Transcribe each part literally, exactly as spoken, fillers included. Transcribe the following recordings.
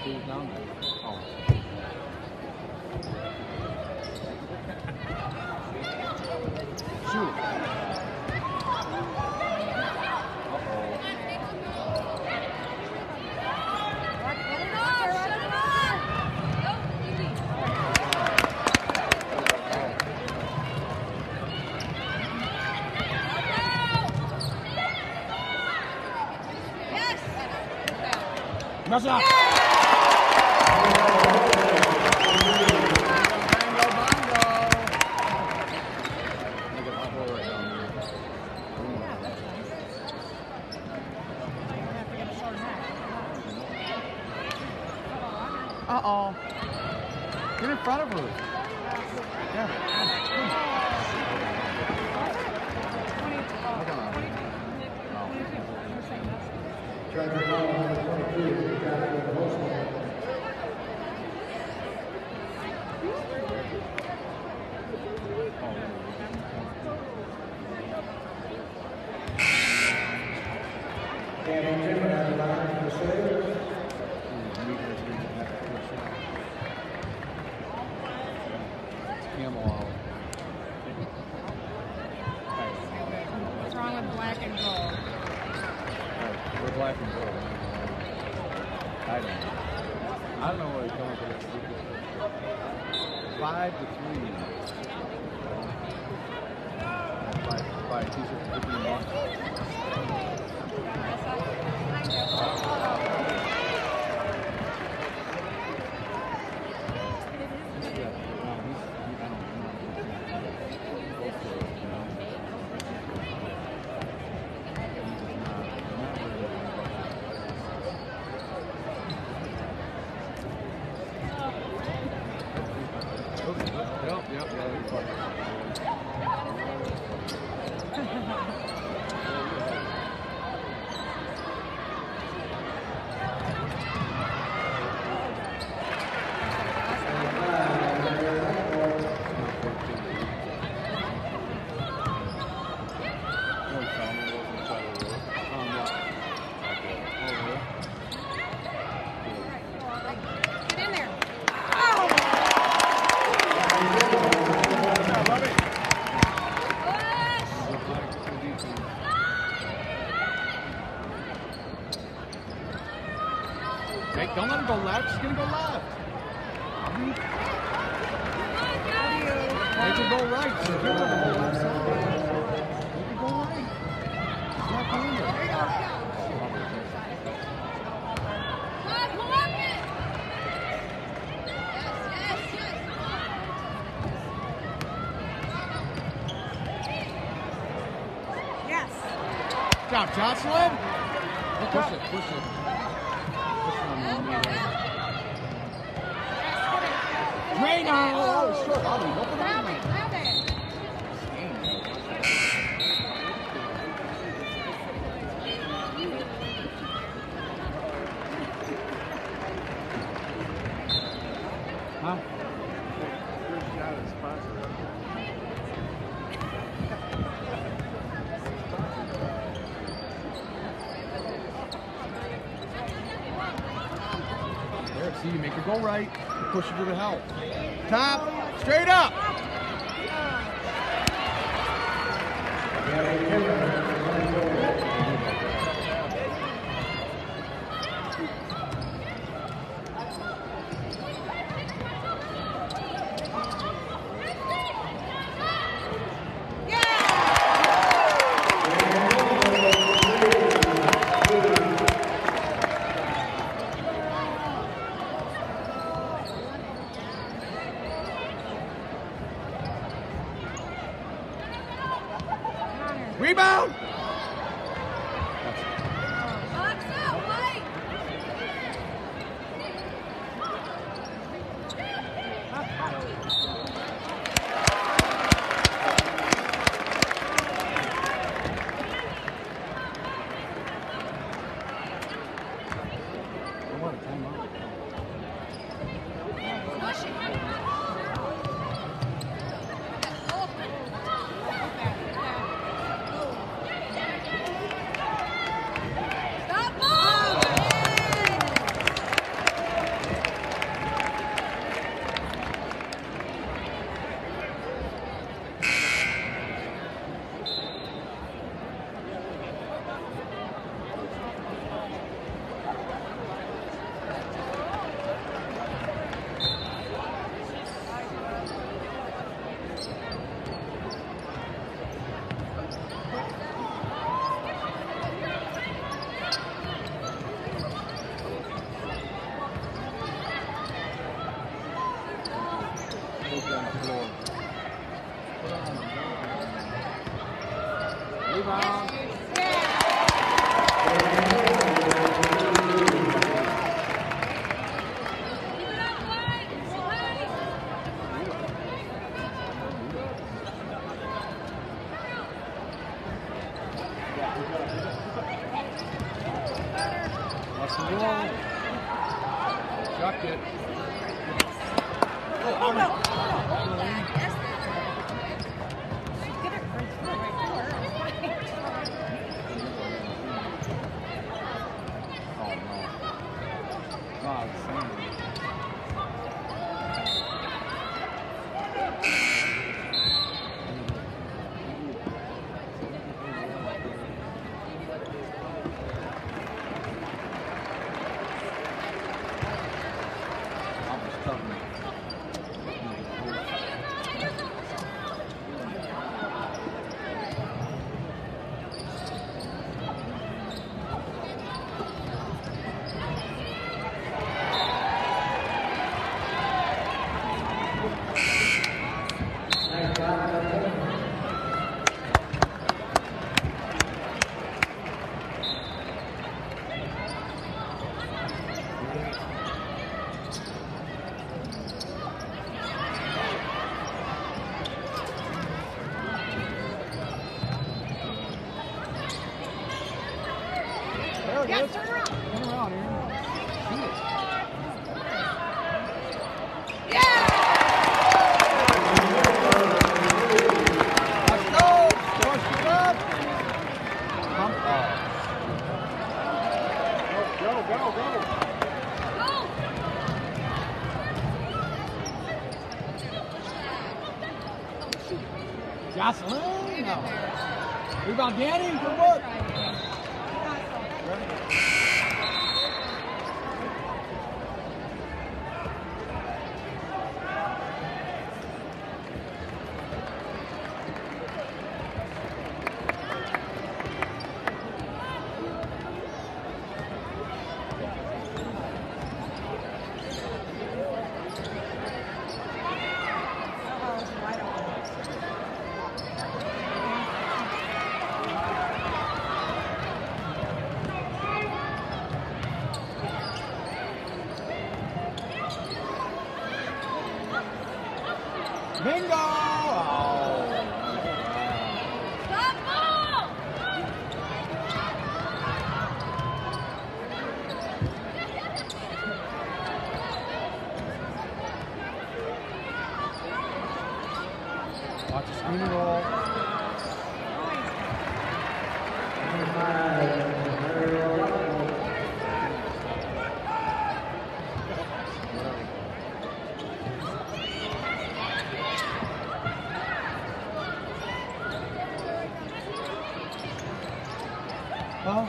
Who's down there? Oh. Shoot. Mess up. Uh-oh. Get in front of her. Yeah. Try to call number twenty-two. Got it with the host man. And Tim has a line for the save. What's wrong with black and gold? We're black and gold. I don't know. I don't know where he's going for this. Five to three. Five, five t-shirts, fifteen bucks. Hey, don't let him go left. She's going to go left. Make her go right. She's going to go left side. Make her go right. She's not going there. There you go. Yes. Good job, Jocelyn. Push it, push it. Rain on! Oh, sure. I'll be open Grab it, grab it. Huh? There, see, you make her go right. Push her to the help. Top, straight up. Rebound! Box out, Mike! and roll. Chucked it. Oh, no. Oh, no. Yes. Get it right through, right Oh, no. Oh, it's same. Yes, turn around. Turn around, Aaron. Shoot it. Yeah! Let's go! Push it up! Pump off. Go, go, go, go! Jocelyn? No. Rebound, Danny. Good work. Bingo! Oh. Stop ball! Watch the screen and roll. Oh.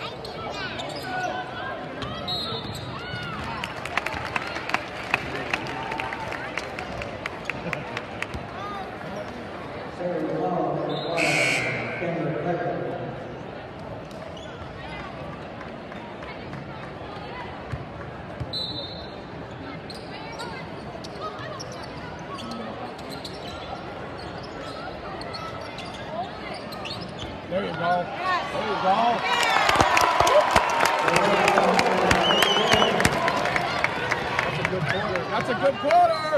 There you go. There you go. That's a good quarter. That's a good quarter.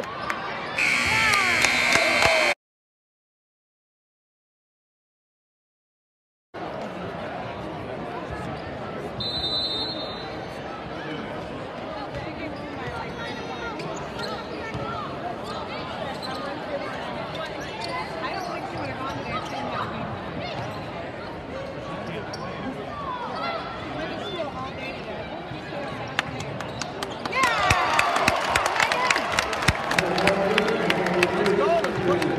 I don't think she would have gone to that thing that game. Went to school all day today. Yeah! Let's go. Let's push it.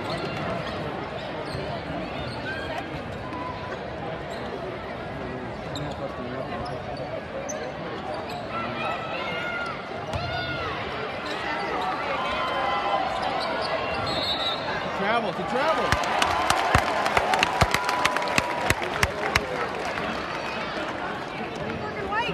Travel to travel. Working white.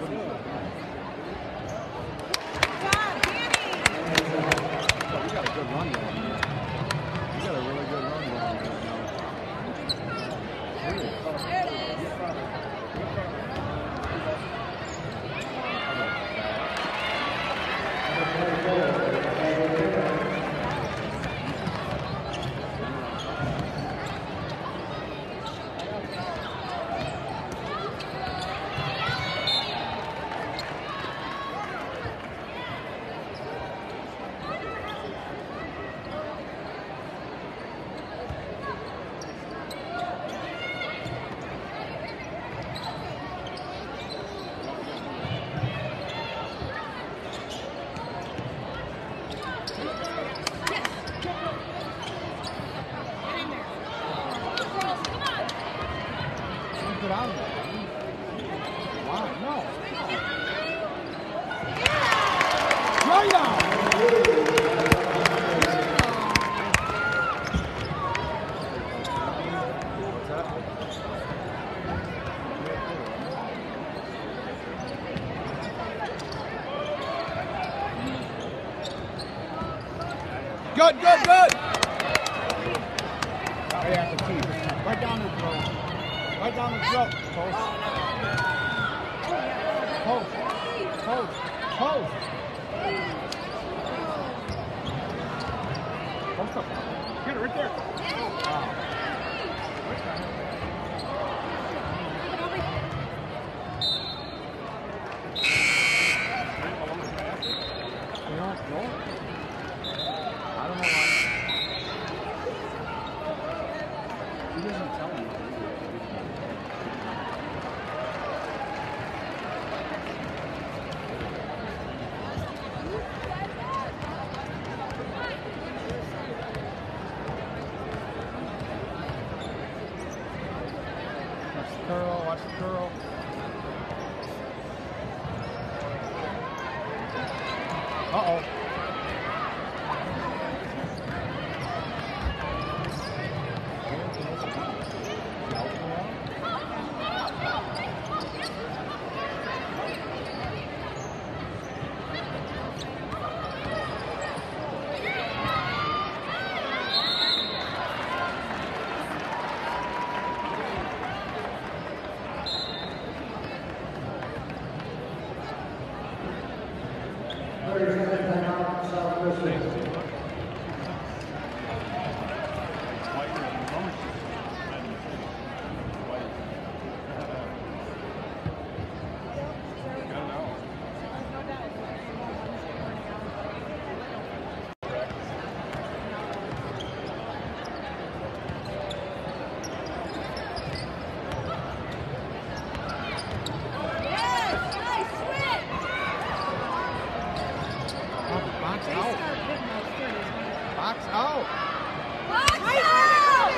Good, good, good. Right at the teeth. Right down the throat. Right down the throat. Post. Post. Post. Post. Post up. Get it right there. Wow. You don't know? I don't know why. He doesn't tell me. Watch the curl, watch the curl. Uh-oh. Box out. Box out.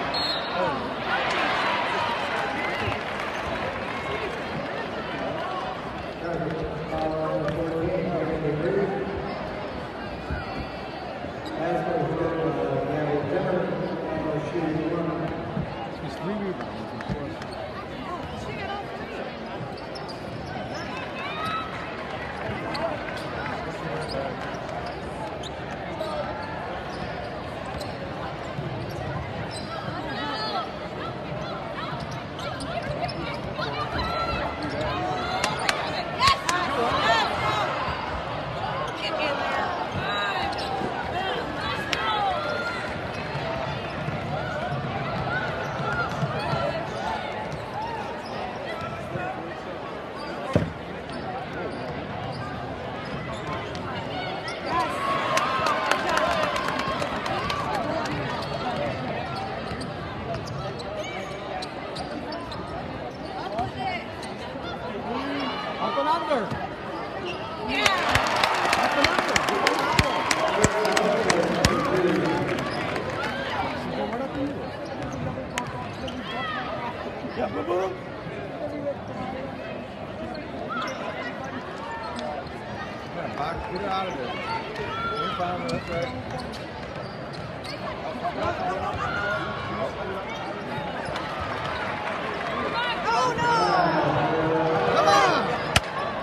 She's three rebounds. Up and under. Yeah. Up and under. Yeah, boom, boom. Yeah, box, get it out of there. You're fine, that's right. Oh no! Come on!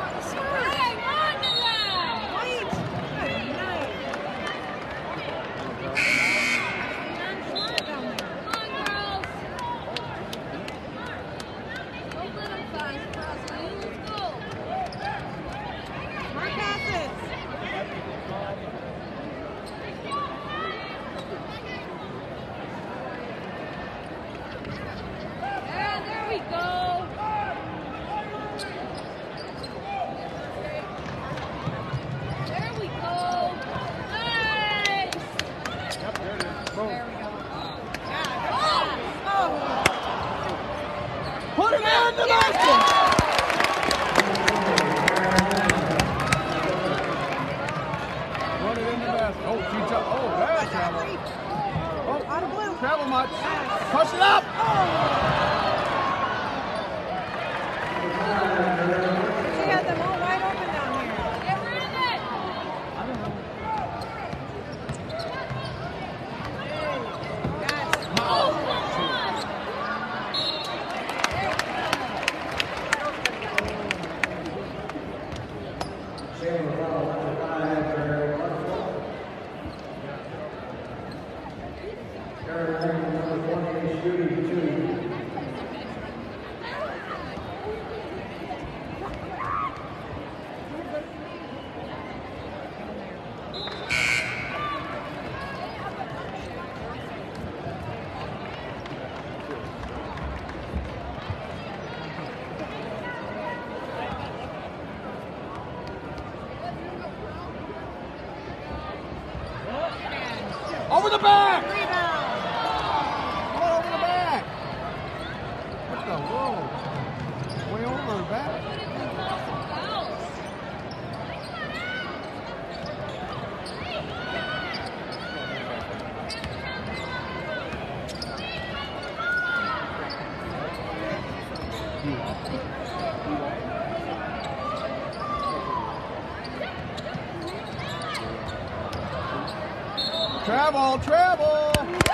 basket! Run it in the basket. Oh, she jumped. Oh, bad travel. Oh, Out of blue. travel much. Push it up. She had them all wide open down here. Get rid of it! I don't know. Yes. Over the back. Rebound. Oh, over the back. What the whoa? Way over the back. Travel, travel.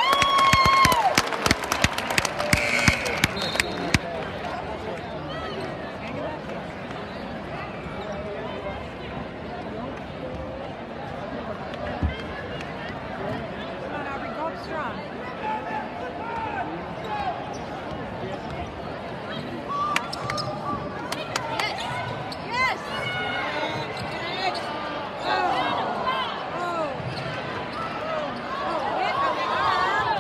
Come on, Aubrey, go up strong. Yes! Yes! Oh. Oh. Oh, hit on the arm.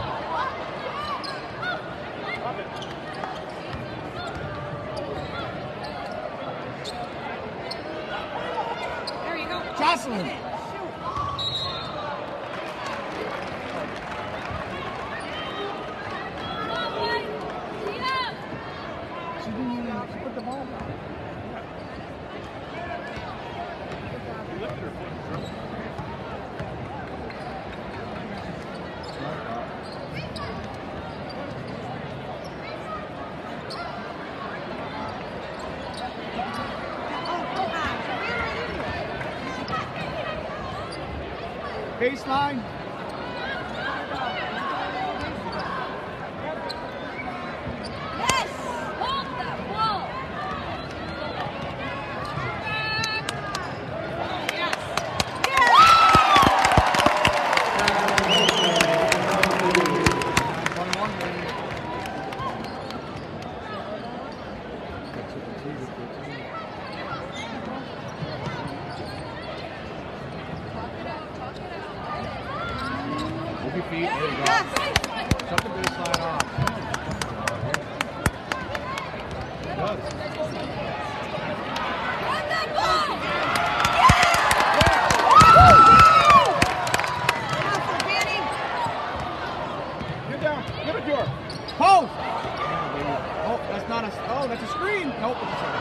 There you go. Jocelyn. Hit it. Shoot. Come on, boy! Get up! She didn't even she put the ball down. Oh, come on. Get right into it. Baseline. Yes! Hold that ball! Yes. twenty-one. Move your feet. There you go. Yes. Shut the baseline off. It does. Run that ball! Awesome, Danny. Get down. Give it to her. Post. Oh, that's not a. Oh, that's a screen. Nope. It's a second.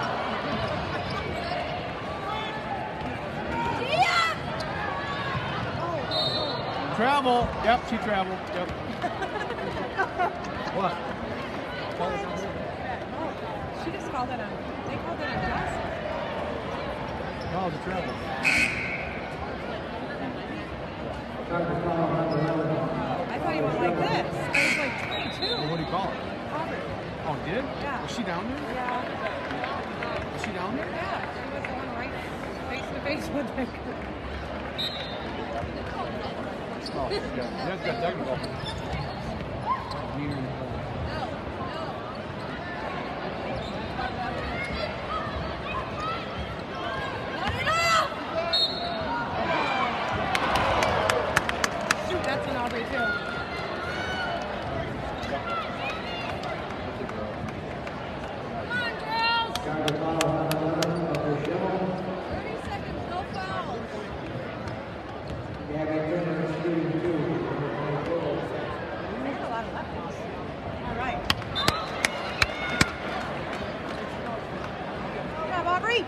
Yeah! Travel. Yep, she traveled. Yep. What? She just called it on. They called it on Jocelyn. No, it's a travel. I thought you went like this. It was like twenty-two. Well, what do you call it? Aubrey. Oh, it did? Yeah. Was she down there? Yeah. Was she down there? Yeah. She was the one right face to face with the. Oh, yeah. That's good technical. Near the ball. Run it off! Shoot, that's an Aubrey too. Come on, girls! thirty seconds, no fouls. Yeah, we turn the screen too. Free.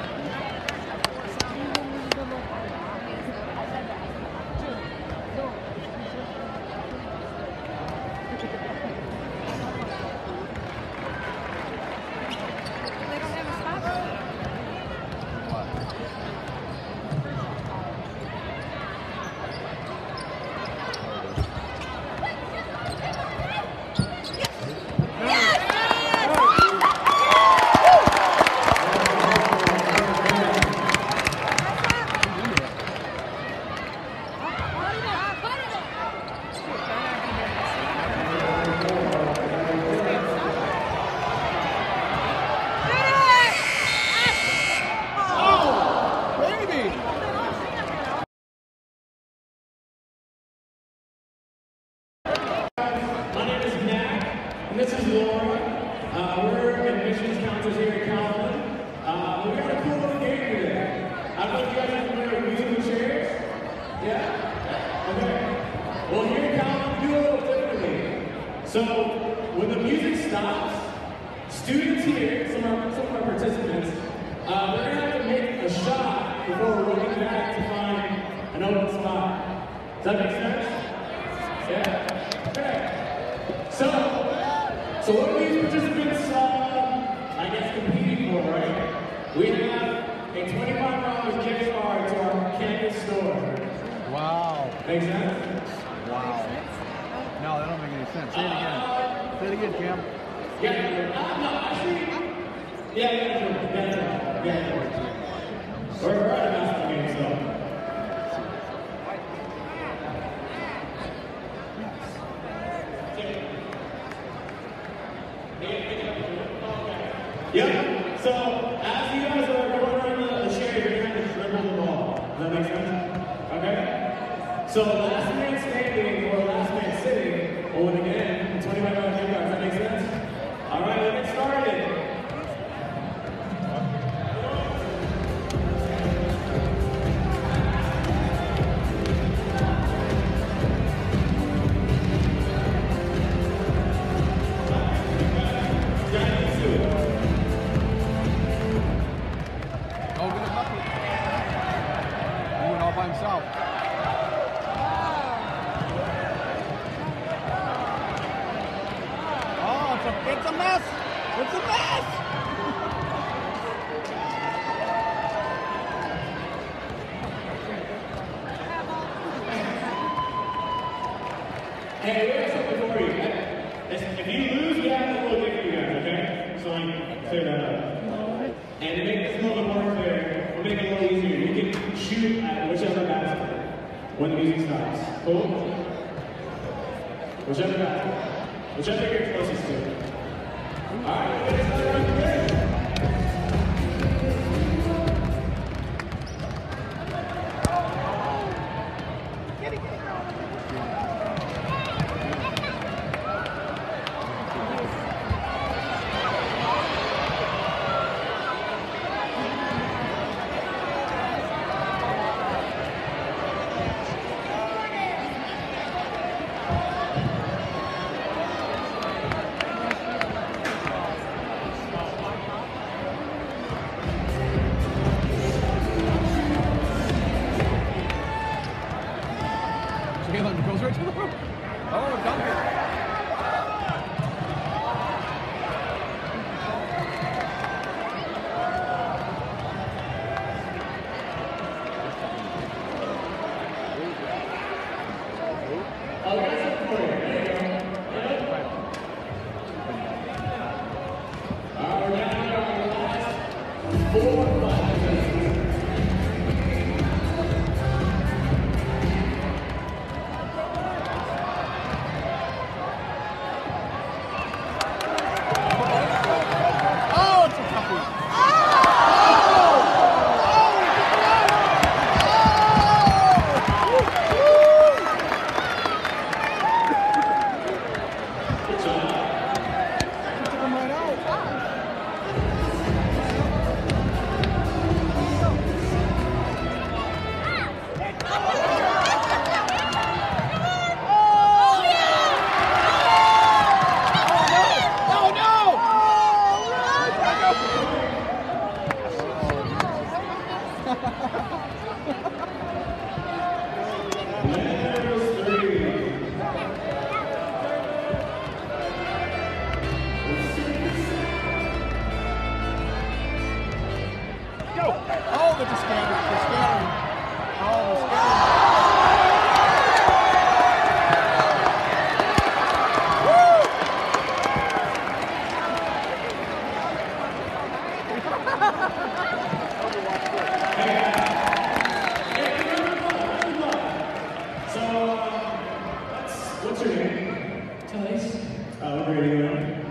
So when the music stops, students here, some of our, some of our participants, uh, they're going to have to make a shot before rolling back to find an open spot. Does that make sense? Yeah? Okay. So, so what are these participants, uh, I guess, competing for, right? We have a twenty-five dollar gift card to our campus store. Wow. Make sense? Wow. No, that don't make any sense. Say it again. Uh, Say it again, Cam. Yeah, uh, no, actually, yeah, yeah, sure. yeah, yeah, yeah. We're, we're at a basketball game, so. Yep, so as you guys are going around the, the chairs, you're trying to dribble the ball. Does that make sense? Okay? So last man standing or last man sitting will win again twenty-five dollar gift card. Does that make sense? All right, let's get started. By himself. Oh, it's a, it's a mess! It's a mess! Hey, we have something for you. If you lose, we have a little gift for you guys, okay? So like, clear that up. And to make this a little bit more fair, we'll make it a little easier. You can shoot at whichever basket when the music stops. Cool? Whichever basket. Whichever you're closest to. Alright, let's start around the way. Jalen goes right to the hoop. Oh, dunk it. I'll get something for you. There you go. All right, we're down to our last four classes. Oh, that's a scatter. They're scattering. Oh, they're scattering. So, uh, that's, what's your name? Tice. Uh, what grade are you in?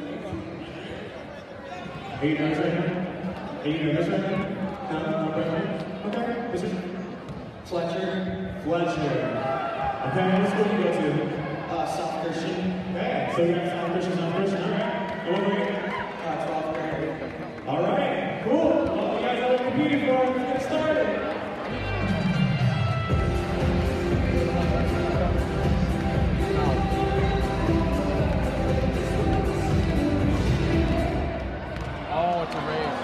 Are you nervous right now? Are you nervous right now? No, no, no. Okay. What's your name? Fletcher, Fletcher. Okay, what school do you go to? uh, South Christian, Okay, so you got South Christian, South Christian, all right. And what grade? uh, twelfth grade. All right, cool. Well, you guys know what we're competing for. Let's get started. Oh, it's a race.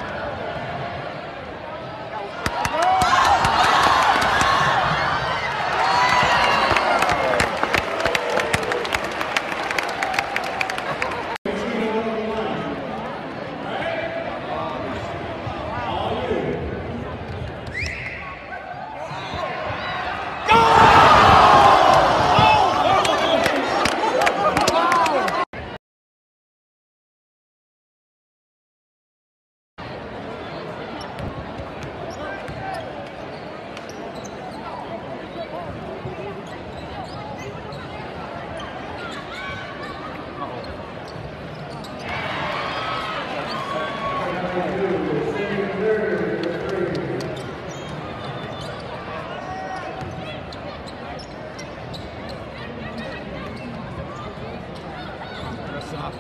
Dress up.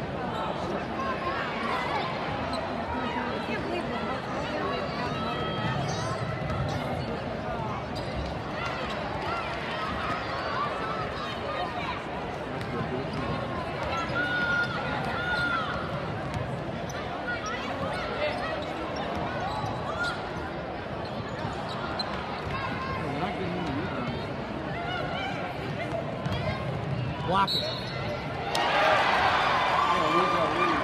I can't believe we're They're not getting any rebounds. Block it. Yeah, leave that lead.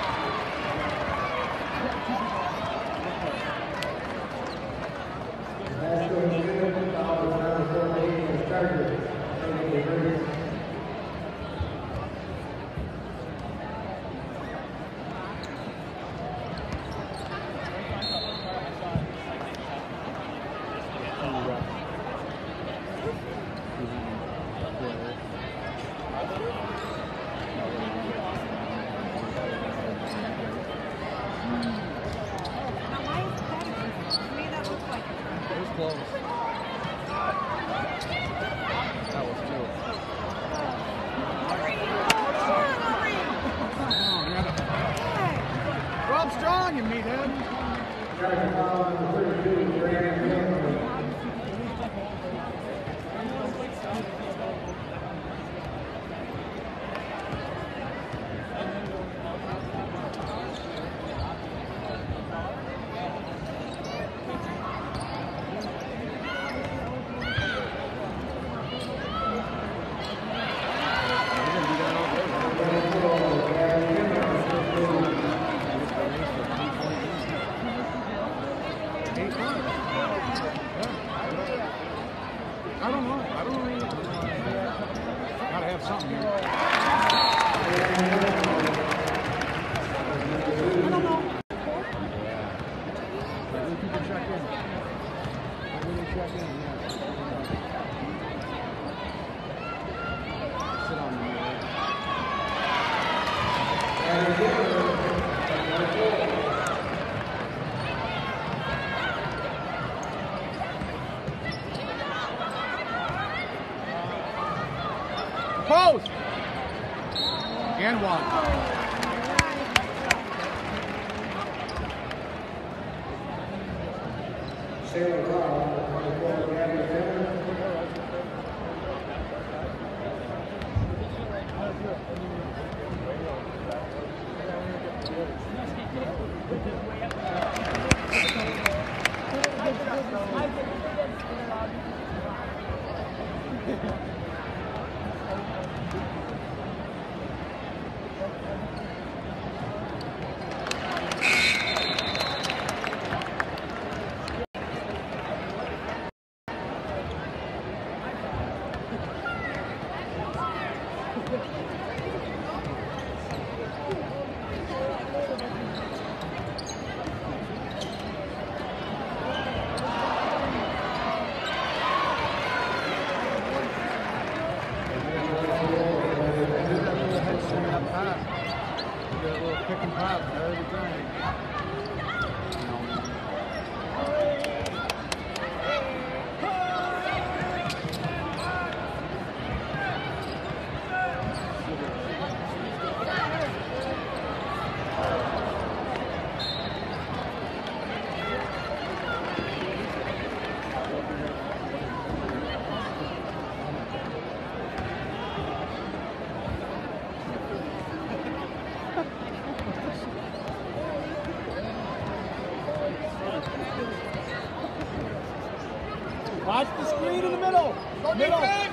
Now, why is that? To me, that looks like It was close. That was two. Oh, you gotta- Rob Strong, you meathead. We're gonna do that all day, right? Eight points. Yeah. I don't know. I don't really. Gotta have something here. I don't know. Maybe people check in. Maybe they check in. Yeah. Sit on the mirror. Post! And one. Watch the screen in the middle. Go Middle. defense.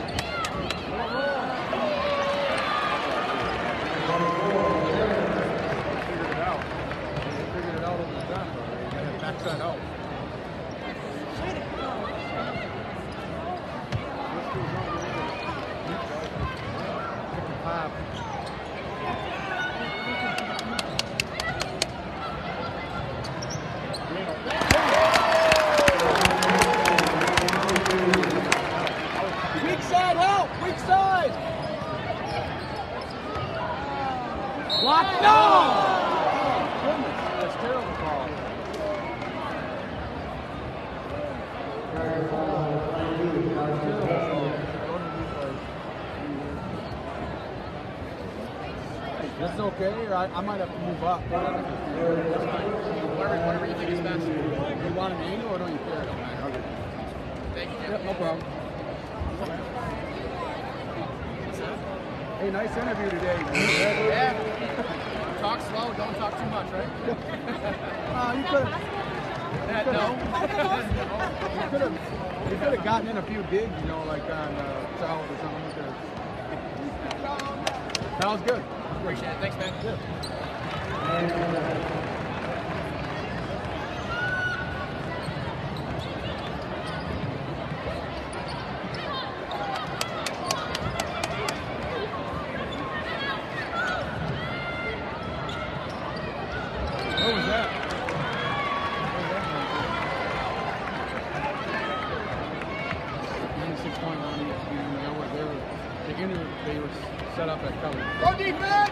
Figured it out. They figured it out over the time. You got to backside out. Five. Weak side, help! Weak side! Block, no! Oh, goodness, that's a terrible call. That's okay, or I, I might have to move up. Whatever, whatever you think is best. You want an angle or don't you care? Thank you, Jeff. Yep, no problem. Hey, nice interview today. Yeah. Talk slow, don't talk too much, right? Uh, you could have. That, no. You could have. You could have gotten in a few digs, you know, like on uh, South or something. You could've- That was good. Appreciate it. Thanks, man. Yeah. What was that? ninety-six point one E S P N. They were, they were, the inter, they were set up at color. Go defense!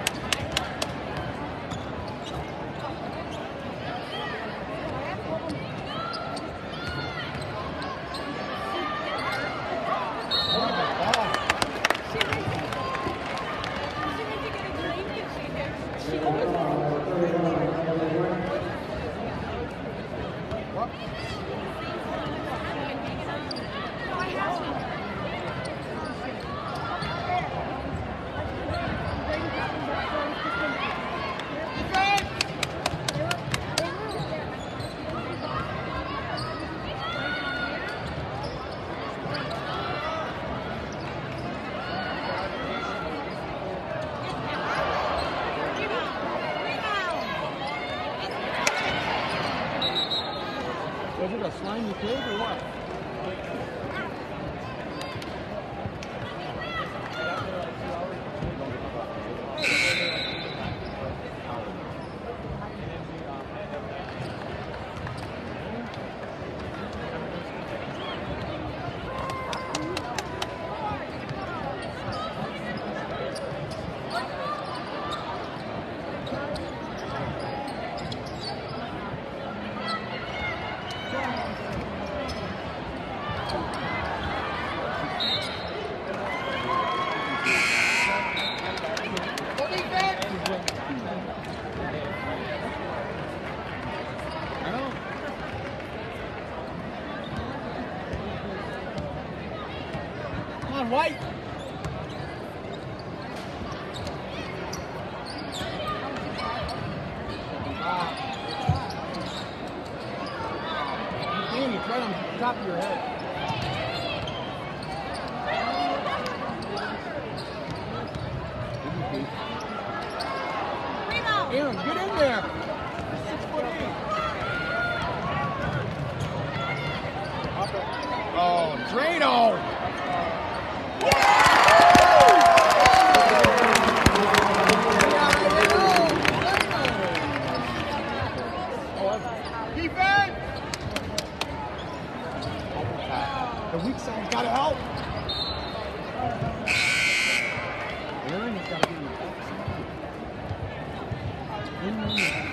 What? Was it a slimy pig or what? I know. Come on, White. Damn, it's right on top of your head. Aaron, get in there. Six foot eight. Oh, Drano! Defense! The weak side gotta help. Aaron has got to be in the back side. In the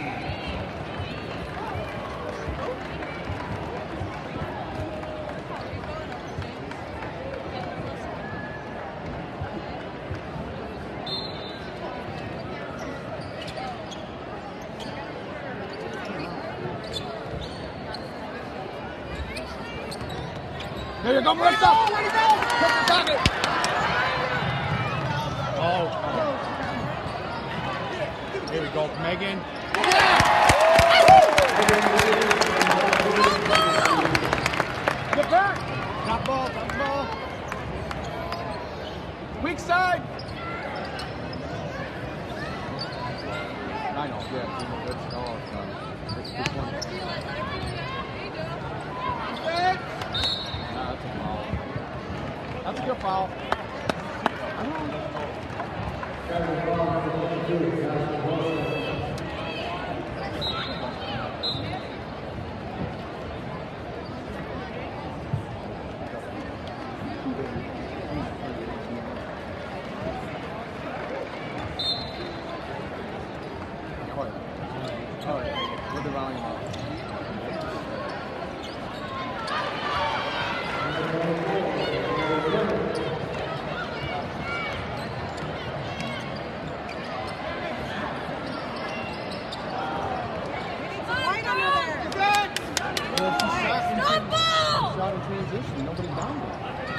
There you go, Marissa! Take the target! Oh. Here we go, Megan. Yeah! Get back! ball. I don't know. Oh, yeah. With the volume up. Transition, nobody down there.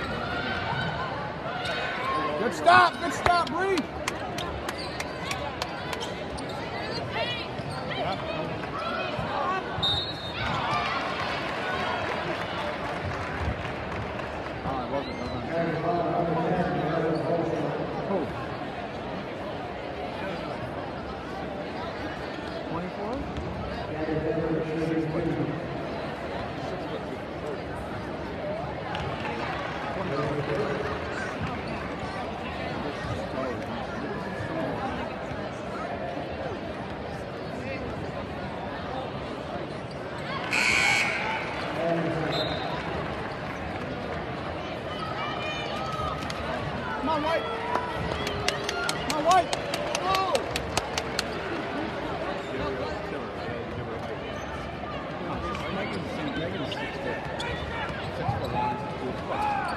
Good stop, good stop, Bree. Yep. Oh, it wasn't. Oh. twenty-four? Come on, White. Come on, White. Go. Megan's Megan's six foot. Six foot one, six foot five.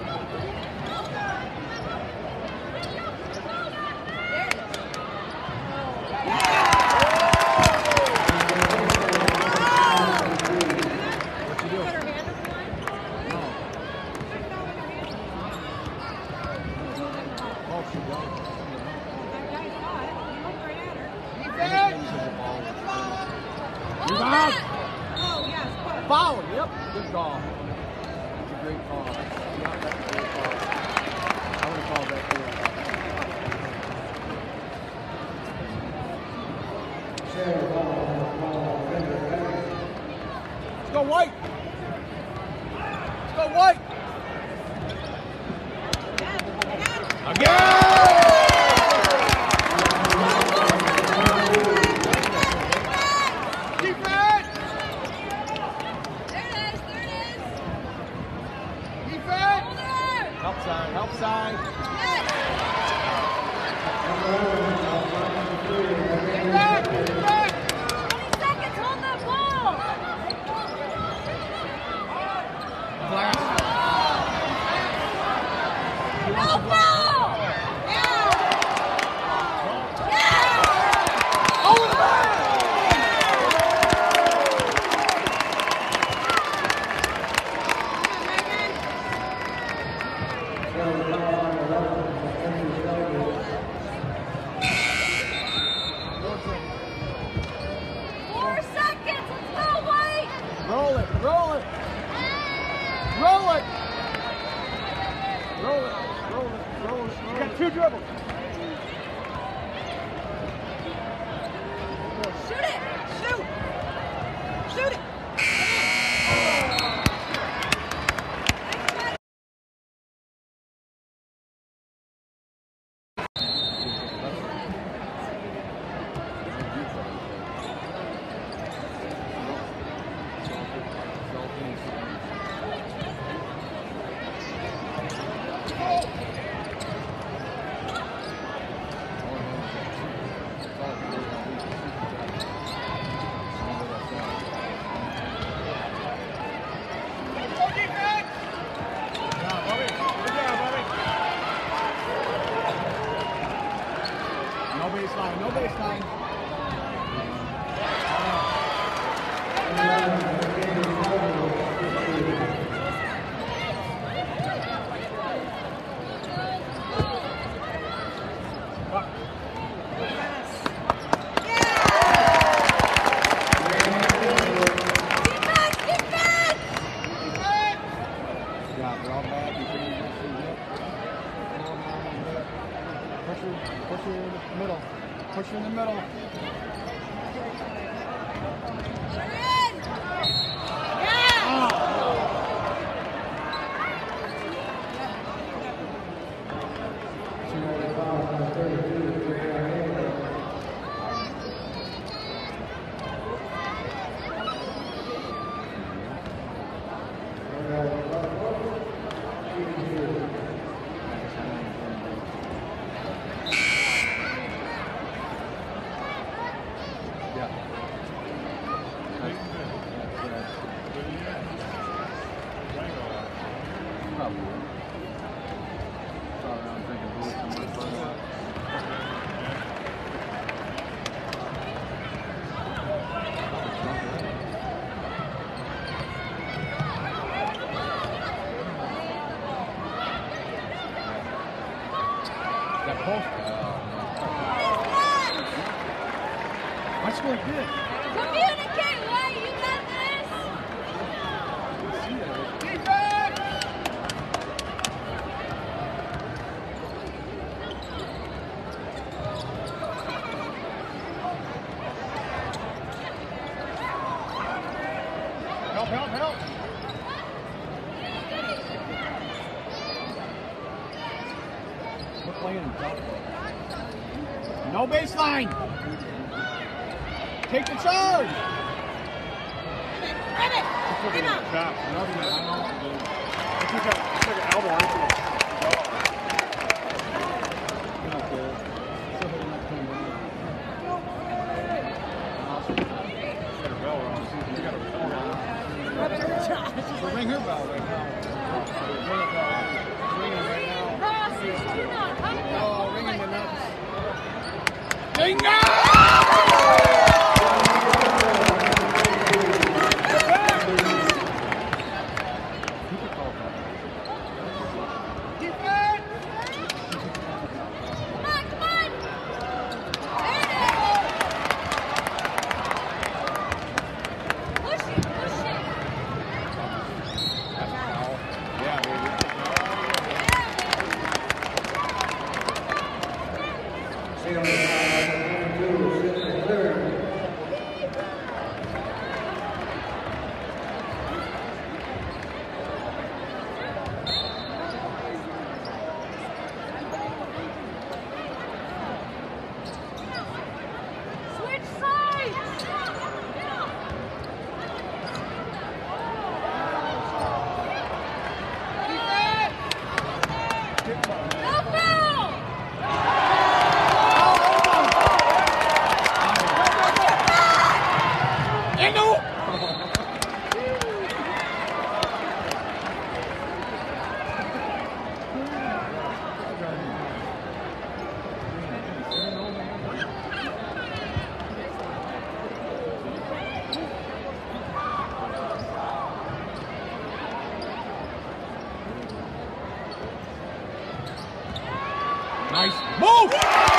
Rebound! Oh, yes, put it. Foul! Yep, good call. That's a great call. Yeah, that's a great call. I would have called that too. Let's go, White! Let's go, White! Again! Help side, help side. Yes. Get back, get back. twenty seconds, hold that ball. Flash. No foul. Yeah. Yeah. Oh, it's back. Four seconds, let's go, White. Roll it, roll it. Roll it. Roll it, roll it, roll it. You got two dribbles. Shoot it. Shoot. Shoot it. couple. Thought around drinking booze in my front. That post. I scored good. Communicate, White. You got this. Help, help, help. We're playing in tough. No baseline. Take the charge. Run it. Let's look Come at on. the chops. Nothing, I know. It's like a, it's like an elbow right to the jaw. You're not good. Still hitting that thing down. Awesome. She got her bell wrong. She got her bell wrong. We'll ring her bell right now. Ring her bell. It's ringing right now. Ross, you do not come Oh, from. ringing the nuts. Bingo! Come on, come on. There it is. Push it, push it. Yeah, baby. State on the side, two, six, and third. Switch sides. Up now. Endo! Nice move!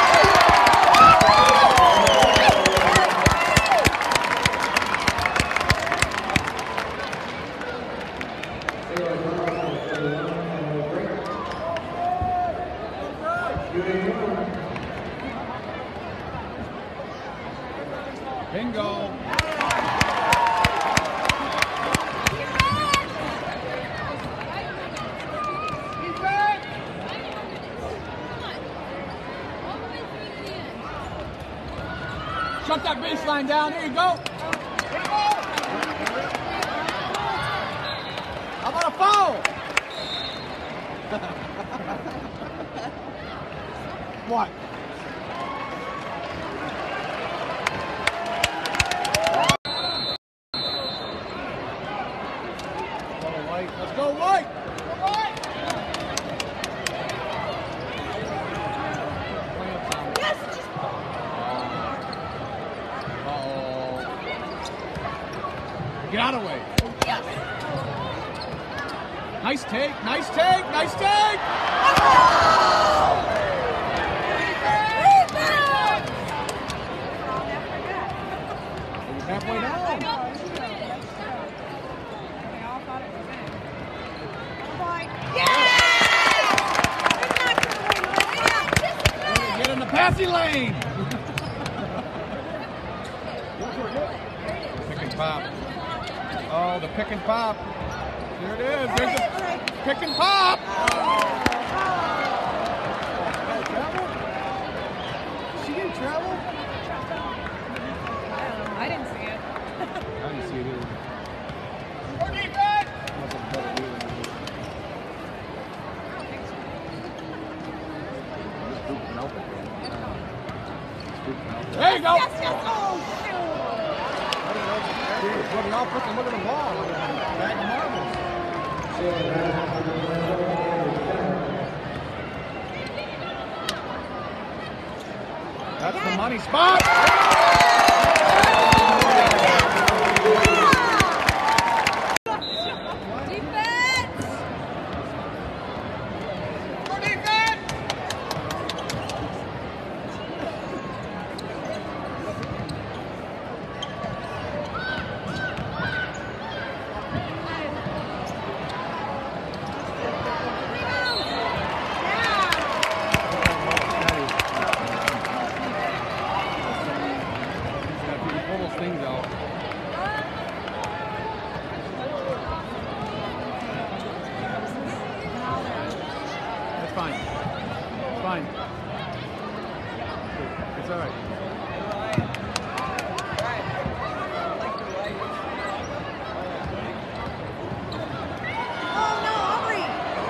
Bingo! Shut that baseline down. There you go. How about a foul? What? Let's go, White. Yes, just Uh-oh. Get out of the way. yes. Nice take, nice take, nice take. Rebound! He's halfway down. Get in the passing lane. Pick and pop. Oh, the pick and pop. There it is. There's the pick and pop. She didn't travel? I didn't see it. I didn't see it either. There you go. Yes, yes. Oh, Look at all freaking look at the wall. Bag of marbles. That's the money spot. Things out. That's fine. It's fine. It's all right. Oh no, Aubrey!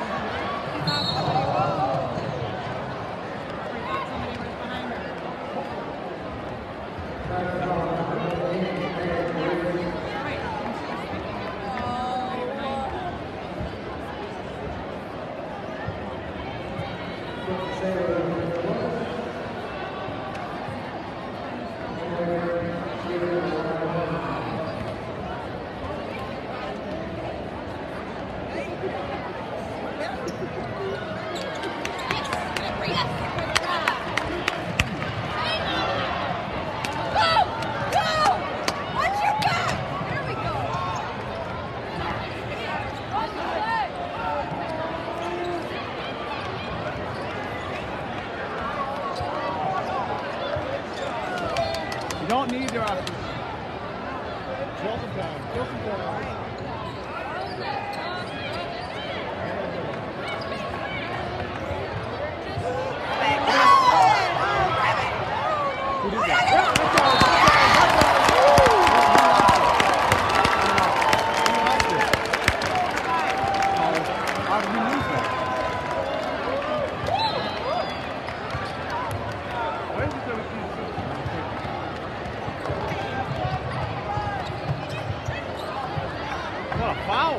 You don't need your options. Kill some time. Kill some time. Who did that? Yeah, that's all. How did you lose that? Why is it that we can't see? What a foul!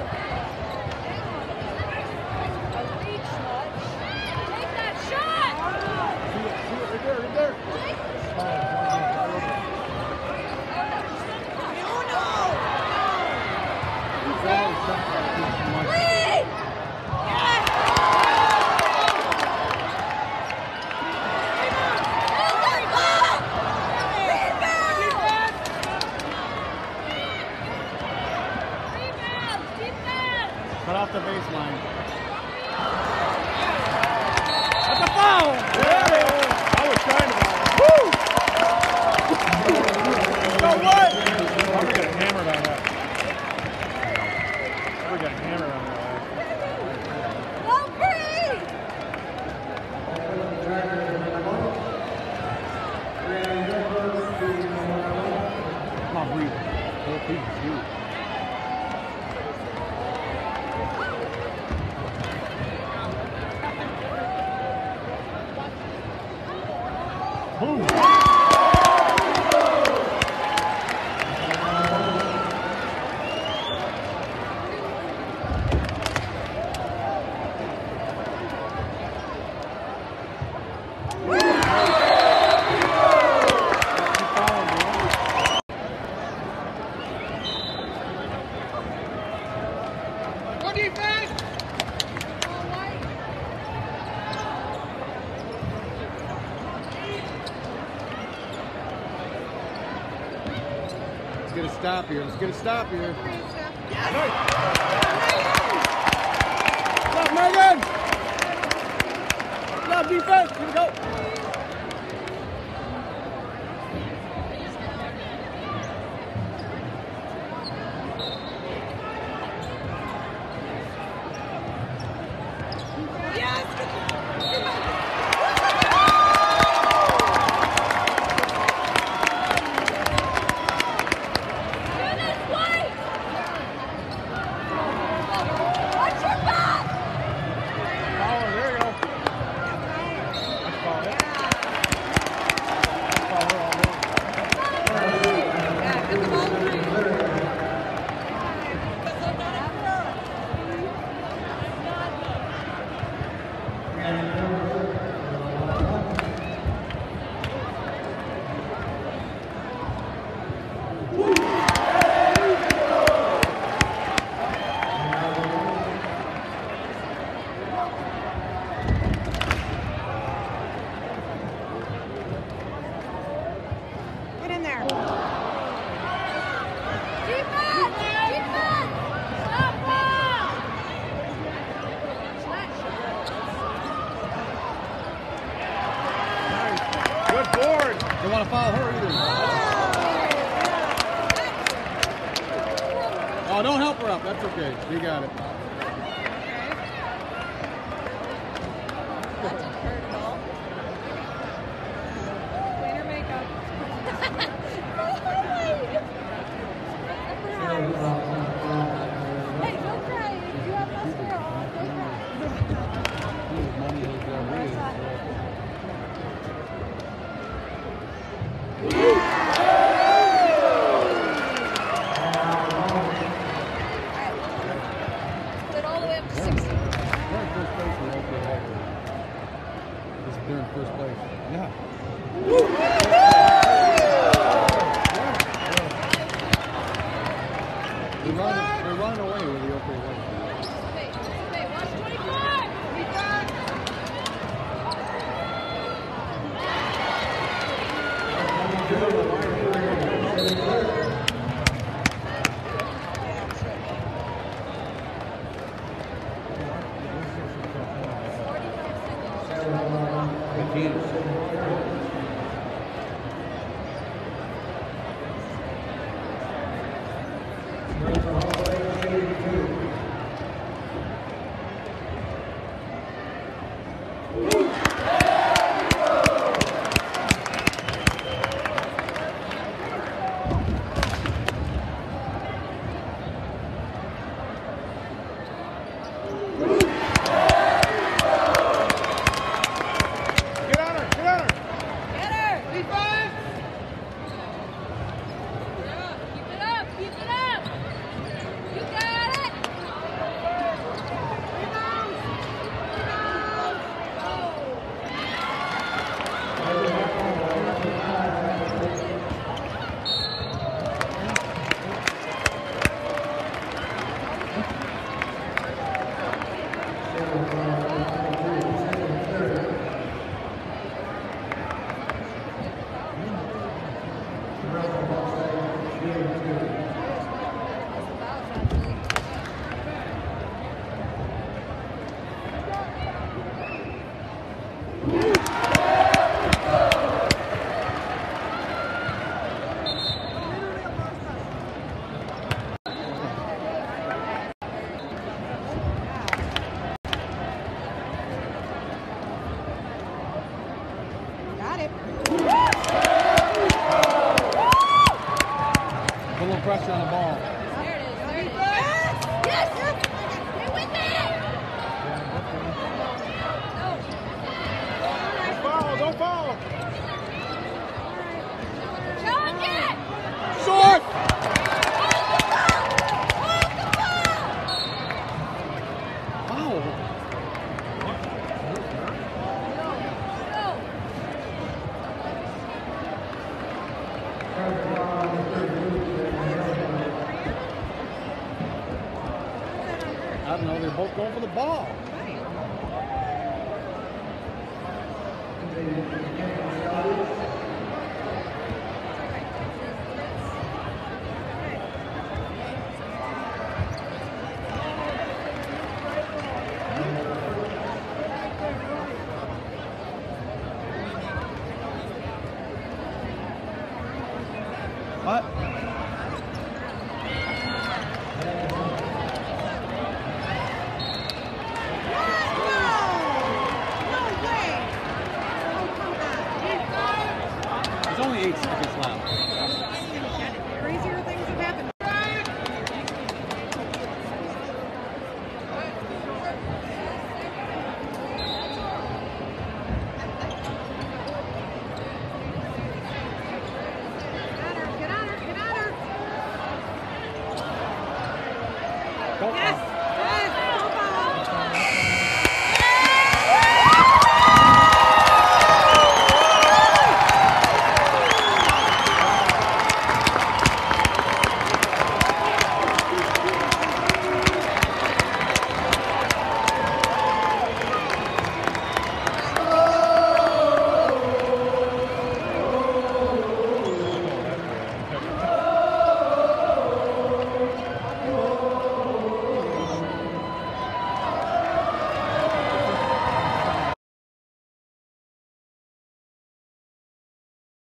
Take that shot! See it, see it right there, right there. Cut off the baseline. That's a foul! Yeah. I was trying to. Woo! So what? We're getting hammered on that. We're getting hammered on that. Come on, breathe. Go, please, breathe. Boom. Let's get a stop here. Let's get a stop here. Yes. Good job, Megan! Good job, defense. Here we go. Oh, there you go. Let's call it. foul her either. Oh, don't help her up. That's okay. You got it. That didn't hurt at all. Clean her makeup. Hey, don't cry. If you have mascara on, don't cry. Money is uh, raised. Put it all the way up to sixty. They're in first place in O P A. They're in first place. Yeah. They're running, they're running away with the O P A. Hey, hey, watch twenty-four. We got. Got it. Put a little pressure on the ball. There it is. There it is. Yes! Yes! Stay with it! Don't foul, don't foul. Challenge it! Short! Hold the ball! Hold the ball! Foul. Go! I don't know, they're both going for the ball.